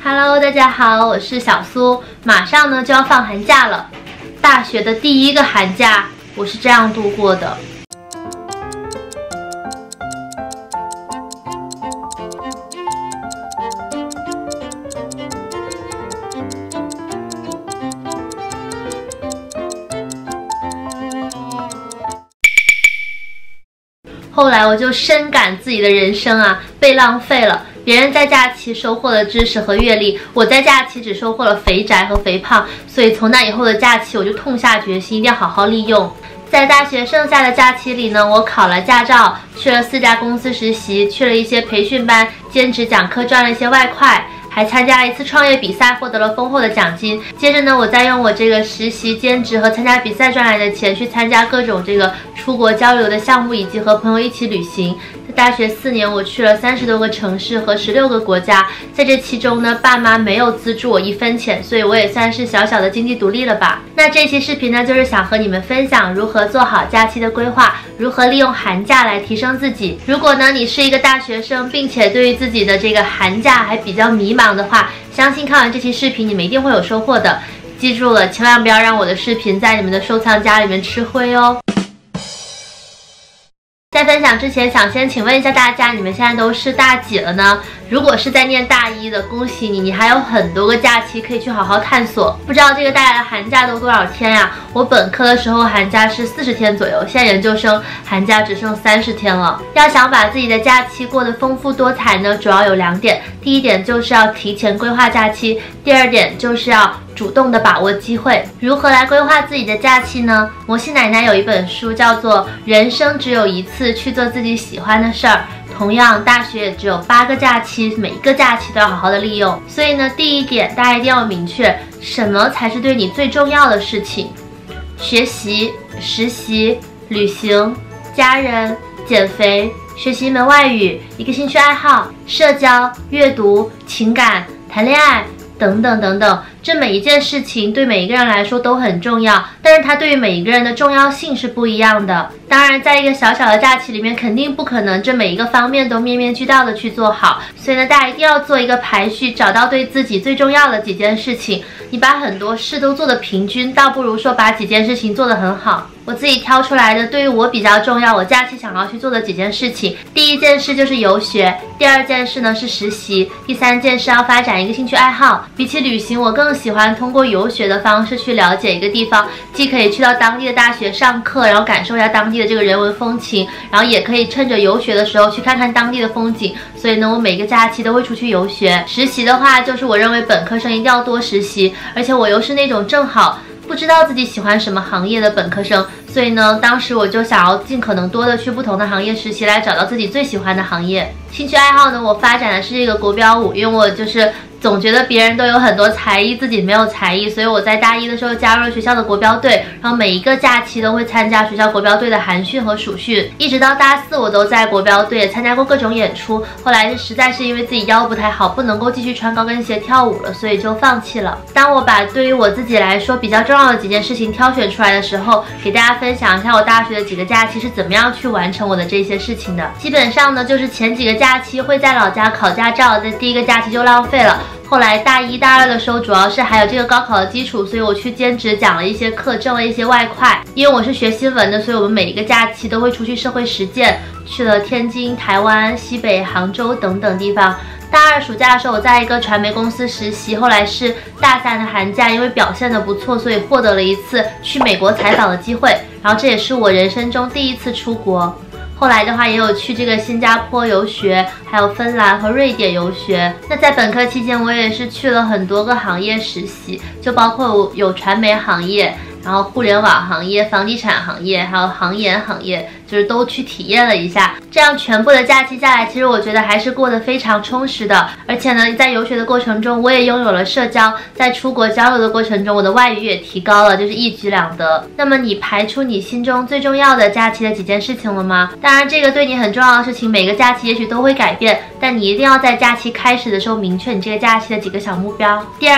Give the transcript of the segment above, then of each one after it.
Hello， 大家好，我是小苏。马上呢就要放寒假了，大学的第一个寒假我是这样度过的。后来我就深感自己的人生啊被浪费了。别人在假期收获了知识和阅历，我在假期只收获了肥宅和肥胖。所以从那以后的假期，我就痛下决心，一定要好好利用。在大学剩下的假期里呢，我考了驾照，去了4家公司实习，去了一些培训班，兼职讲课赚了一些外快，还参加了一次创业比赛，获得了丰厚的奖金。接着呢，我再用我这个实习、兼职和参加比赛赚来的钱，去参加各种这个出国交流的项目，以及和朋友一起旅行。在大学4年，我去了30多个城市和16个国家。在这其中呢，爸妈没有资助我1分钱，所以我也算是小小的经济独立了吧。那这期视频呢，就是想和你们分享如何做好假期的规划，如何利用寒假来提升自己。如果呢，你是一个大学生，并且对于自己的这个寒假还比较迷茫的话，相信看完这期视频你们一定会有收获的。记住了，千万不要让我的视频在你们的收藏夹里面吃灰哦。在分享之前，想先请问一下大家，你们现在都是大几了呢？如果是在念大一的，恭喜你，你还有很多个假期可以去好好探索。不知道这个大家的寒假都多少天呀？我本科的时候寒假是40天左右，现在研究生寒假只剩30天了。要想把自己的假期过得丰富多彩呢，主要有2点。第一点就是要提前规划假期，第二点就是要主动的把握机会。如何来规划自己的假期呢？摩西奶奶有一本书叫做《人生只有一次，去做自己喜欢的事儿》。同样，大学也只有8个假期，每一个假期都要好好的利用。所以呢，第一点，大家一定要明确什么才是对你最重要的事情。学习、实习、旅行、家人、减肥、学习一门外语、一个兴趣爱好、社交、阅读、情感、谈恋爱等等等等，这每一件事情对每一个人来说都很重要，但是它对于每一个人的重要性是不一样的。当然，在一个小小的假期里面，肯定不可能这每一个方面都面面俱到的去做好，所以呢，大家一定要做一个排序，找到对自己最重要的几件事情。你把很多事都做得平均，倒不如说把几件事情做得很好。我自己挑出来的，对于我比较重要，我假期想要去做的几件事情。第一件事就是游学，第二件事呢是实习，第3件事要发展一个兴趣爱好。比起旅行，我更喜欢通过游学的方式去了解一个地方，既可以去到当地的大学上课，然后感受一下当地的这个人文风情，然后也可以趁着游学的时候去看看当地的风景。所以呢，我每个假期都会出去游学。实习的话，就是我认为本科生一定要多实习，而且我又是那种正好不知道自己喜欢什么行业的本科生，所以呢，当时我就想要尽可能多的去不同的行业实习，来找到自己最喜欢的行业。兴趣爱好呢，我发展的是这个国标舞，因为我就是总觉得别人都有很多才艺，自己没有才艺，所以我在大一的时候加入了学校的国标队，然后每一个假期都会参加学校国标队的寒训和暑训，一直到大4我都在国标队参加过各种演出。后来实在是因为自己腰不太好，不能够继续穿高跟鞋跳舞了，所以就放弃了。当我把对于我自己来说比较重要的几件事情挑选出来的时候，给大家分享一下我大学的几个假期是怎么样去完成我的这些事情的。基本上呢，就是前几个假期会在老家考驾照，在第一个假期就浪费了。后来大1、大2的时候，主要是还有这个高考的基础，所以我去兼职讲了一些课，挣了一些外快。因为我是学新闻的，所以我们每一个假期都会出去社会实践，去了天津、台湾、西北、杭州等等地方。大2暑假的时候，我在一个传媒公司实习，后来是大3的寒假，因为表现得不错，所以获得了一次去美国采访的机会，然后这也是我人生中第1次出国。后来的话也有去这个新加坡游学，还有芬兰和瑞典游学。那在本科期间，我也是去了很多个行业实习，就包括有传媒行业，然后互联网行业、房地产行业，还有航研行业，就是都去体验了一下。这样全部的假期下来，其实我觉得还是过得非常充实的。而且呢，在游学的过程中，我也拥有了社交，在出国交流的过程中，我的外语也提高了，就是一举两得。那么你排出你心中最重要的假期的几件事情了吗？当然，这个对你很重要的事情，每个假期也许都会改变，但你一定要在假期开始的时候明确你这个假期的几个小目标。第二点，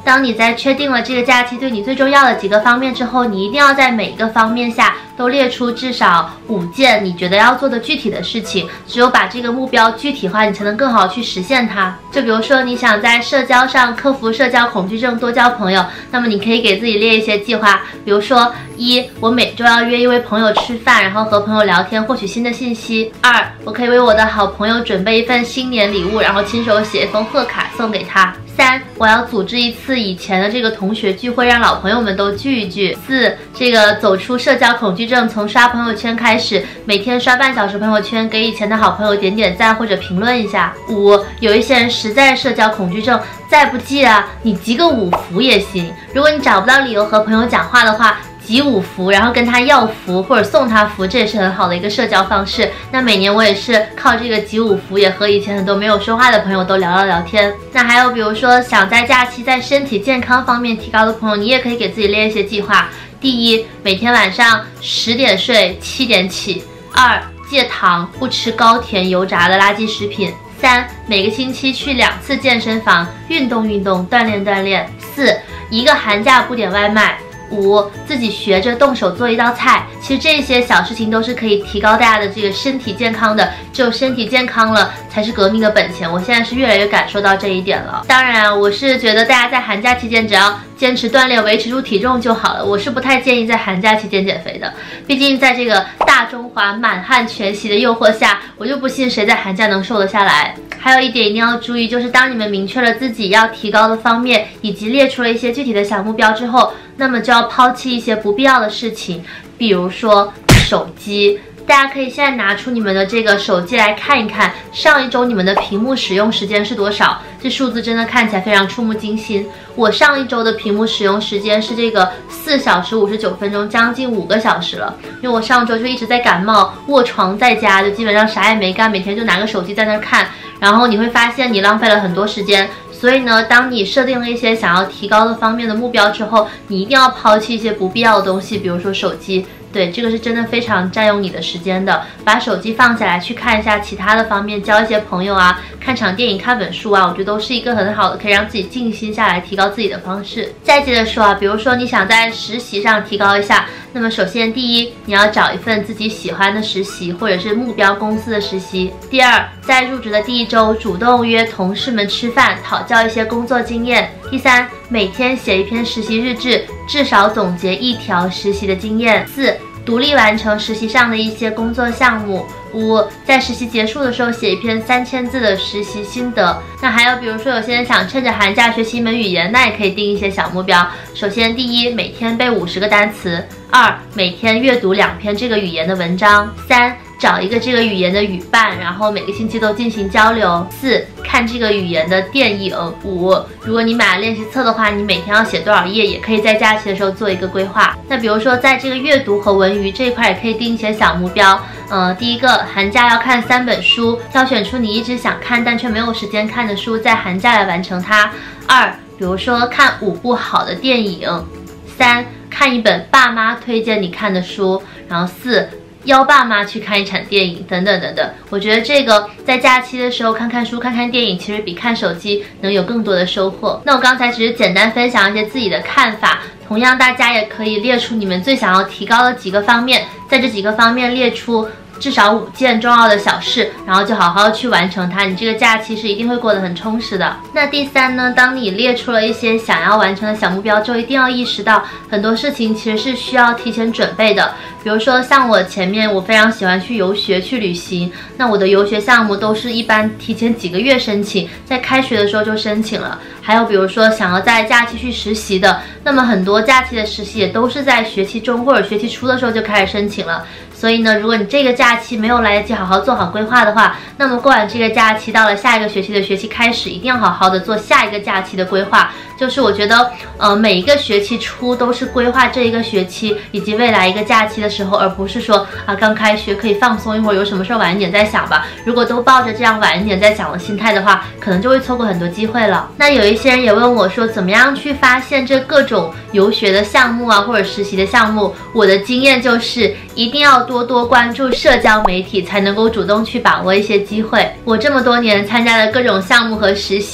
当你在确定了这个假期对你最重要的几个方面之后，你一定要在每一个方面下都列出至少5件你觉得要做的具体的事情，只有把这个目标具体化，你才能更好去实现它。就比如说你想在社交上克服社交恐惧症，多交朋友，那么你可以给自己列一些计划，比如说1，我每周要约一位朋友吃饭，然后和朋友聊天，获取新的信息。2，我可以为我的好朋友准备一份新年礼物，然后亲手写一封贺卡送给他。3，我要组织一次以前的这个同学聚会，让老朋友们都聚一聚。4，这个走出社交恐惧症，从刷朋友圈开始，每天刷半小时朋友圈，给以前的好朋友点点赞或者评论一下。5，有一些人实在社交恐惧症，再不济啊，你集个5福也行。如果你找不到理由和朋友讲话的话，集5福，然后跟他要福或者送他福，这也是很好的一个社交方式。那每年我也是靠这个集5福，也和以前很多没有说话的朋友都聊聊天。那还有比如说想在假期在身体健康方面提高的朋友，你也可以给自己列一些计划。第1，每天晚上10点睡，7点起。2，戒糖，不吃高甜油炸的垃圾食品。3，每个星期去2次健身房，运动运动，锻炼。4，一个寒假不点外卖。5，自己学着动手做一道菜。其实这些小事情都是可以提高大家的这个身体健康的，只有身体健康了才是革命的本钱。我现在是越来越感受到这一点了。当然我是觉得大家在寒假期间只要坚持锻炼，维持住体重就好了。我是不太建议在寒假期间减肥的，毕竟在这个大中华满汉全席的诱惑下，我就不信谁在寒假能瘦得下来。还有一点一定要注意，就是当你们明确了自己要提高的方面，以及列出了一些具体的小目标之后，那么就要抛弃一些不必要的事情，比如说手机。大家可以现在拿出你们的这个手机来看一看，上一周你们的屏幕使用时间是多少？这数字真的看起来非常触目惊心。我上一周的屏幕使用时间是这个4小时59分钟，将近5个小时了。因为我上周就一直在感冒，卧床在家，就基本上啥也没干，每天就拿个手机在那看，然后你会发现你浪费了很多时间。所以呢，当你设定了一些想要提高的方面的目标之后，你一定要抛弃一些不必要的东西，比如说手机。对，这个是真的非常占用你的时间的。把手机放下来，去看一下其他的方面，交一些朋友啊，看场电影，看本书啊，我觉得都是一个很好的可以让自己静心下来提高自己的方式。再接着说啊，比如说你想在实习上提高一下，那么首先第1，你要找一份自己喜欢的实习，或者是目标公司的实习。第2，在入职的第1周主动约同事们吃饭，讨教一些工作经验。第3，每天写一篇实习日志，至少总结1条实习的经验。4，独立完成实习上的一些工作项目。5，在实习结束的时候写一篇3000字的实习心得。那还有比如说有些人想趁着寒假学习一门语言，那也可以定一些小目标。首先第1，每天背50个单词。2，每天阅读2篇这个语言的文章。3，找一个这个语言的语伴，然后每个星期都进行交流。4，看这个语言的电影。5，如果你买了练习册的话，你每天要写多少页，也可以在假期的时候做一个规划。那比如说在这个阅读和文娱这一块，也可以定一些小目标。第1个，寒假要看3本书，挑选出你一直想看但却没有时间看的书，在寒假来完成它。2，比如说看5部好的电影。3，看一本爸妈推荐你看的书。然后4，邀爸妈去看一场电影，等等等等。我觉得这个在假期的时候看看书、看看电影，其实比看手机能有更多的收获。那我刚才只是简单分享一些自己的看法，同样大家也可以列出你们最想要提高的几个方面，在这几个方面列出至少5件重要的小事，然后就好好去完成它，你这个假期是一定会过得很充实的。那第3呢，当你列出了一些想要完成的小目标之后，一定要意识到很多事情其实是需要提前准备的。比如说像我前面我非常喜欢去游学去旅行，那我的游学项目都是一般提前几个月申请，在开学的时候就申请了。还有比如说想要在假期去实习的，那么很多假期的实习也都是在学期中或者学期初的时候就开始申请了。所以呢，如果你这个假期没有来得及好好做好规划的话，那么过完这个假期，到了下一个学期的学期开始，一定要好好的做下一个假期的规划。就是我觉得，每一个学期初都是规划这一个学期以及未来一个假期的时候，而不是说啊刚开学可以放松一会儿，有什么事晚一点再想吧。如果都抱着这样晚一点再想的心态的话，可能就会错过很多机会了。那有一些人也问我说，怎么样去发现这各种游学的项目啊，或者实习的项目？我的经验就是一定要多多关注社交媒体，才能够主动去把握一些机会。我这么多年参加的各种项目和实习，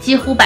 几乎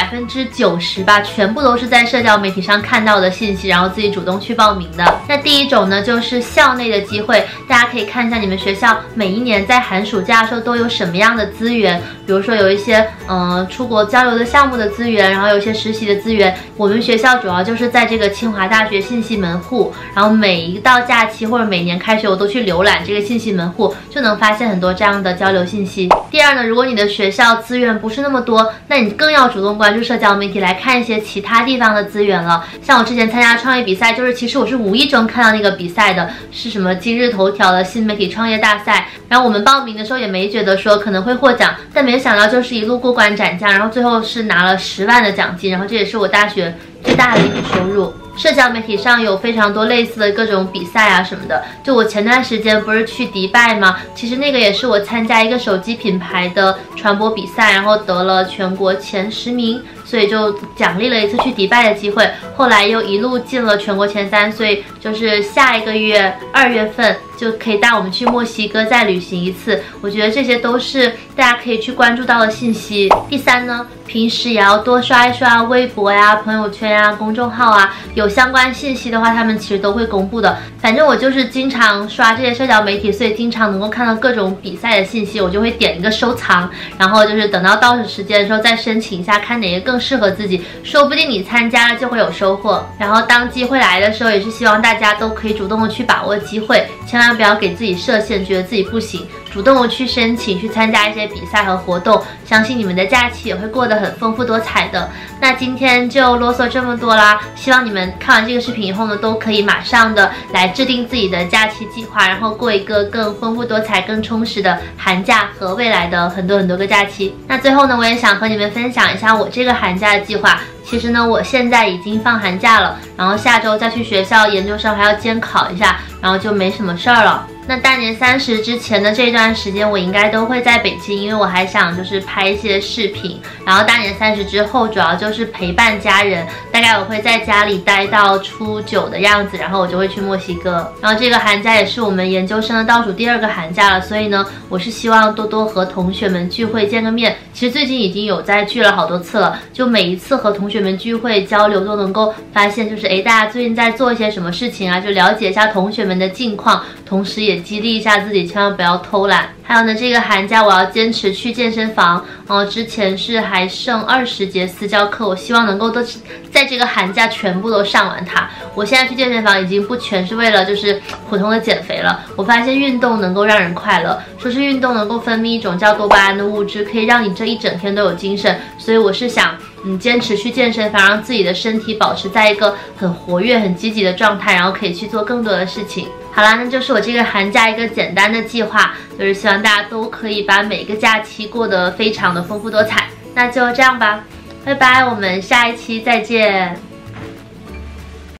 90%吧，全部都是在社交媒体上看到的信息，然后自己主动去报名的。那第一种呢，就是校内的机会，大家可以看一下你们学校每一年在寒暑假的时候都有什么样的资源，比如说有一些出国交流的项目的资源，然后有一些实习的资源。我们学校主要就是在这个清华大学信息门户，然后每一到假期或者每年开学我都去浏览这个信息门户，就能发现很多这样的交流信息。第二呢，如果你的学校资源不是那么多，那你更要主动关注社交媒体，来看一些其他地方的资源了。像我之前参加创业比赛，其实我是无意中看到那个比赛的，是什么今日头条的新媒体创业大赛，然后我们报名的时候也没觉得说可能会获奖，但没想到就是一路过关斩将，然后最后是拿了10万的奖金，然后这也是我大学最大的一笔收入。社交媒体上有非常多类似的各种比赛啊什么的，就我前段时间不是去迪拜吗？其实那个也是我参加一个手机品牌的传播比赛，然后得了全国前10名，所以就奖励了一次去迪拜的机会，后来又一路进了全国前3，所以就是下一个月2月份就可以带我们去墨西哥再旅行一次。我觉得这些都是大家可以去关注到的信息。第3呢，平时也要多刷一刷微博呀、朋友圈呀、公众号啊，有相关信息的话，他们其实都会公布的。反正我就是经常刷这些社交媒体，所以经常能够看到各种比赛的信息，我就会点一个收藏，然后就是等到倒时间的时候再申请一下，看哪个更适合自己，说不定你参加了就会有收获。然后当机会来的时候，也是希望大家都可以主动的去把握机会，千万不要给自己设限，觉得自己不行，主动的去申请，去参加一些比赛和活动，相信你们的假期也会过得很丰富多彩的。那今天就啰嗦这么多啦，希望你们看完这个视频以后呢，都可以马上的来制定自己的假期计划，然后过一个更丰富多彩、更充实的寒假和未来的很多个假期。那最后呢，我也想和你们分享一下我这个寒假的计划。其实呢，我现在已经放寒假了，然后下周再去学校研究生还要监考一下，然后就没什么事儿了。那大年30之前的这段时间，我应该都会在北京，因为我还想就是拍一些视频。然后大年30之后，主要就是陪伴家人，大概我会在家里待到初9的样子，然后我就会去墨西哥。然后这个寒假也是我们研究生的倒数第2个寒假了，所以呢，我是希望多多和同学们聚会见个面。其实最近已经有在聚了好多次了，就每一次和同学们聚会交流都能够发现，就是大家最近在做一些什么事情啊，就了解一下同学们的近况，同时也激励一下自己，千万不要偷懒。还有呢，这个寒假我要坚持去健身房，之前是还剩20节私教课，我希望能够都在这个寒假全部都上完它。我现在去健身房已经不全是为了就是普通的减肥了，我发现运动能够让人快乐，说是运动能够分泌一种叫多巴胺的物质，可以让你这一整天都有精神，所以我是想坚持去健身房，让自己的身体保持在一个很活跃、很积极的状态，然后可以去做更多的事情。好啦，那就是我这个寒假一个简单的计划，就是希望大家都可以把每个假期过得非常的丰富多彩。那就这样吧，拜拜，我们下一期再见。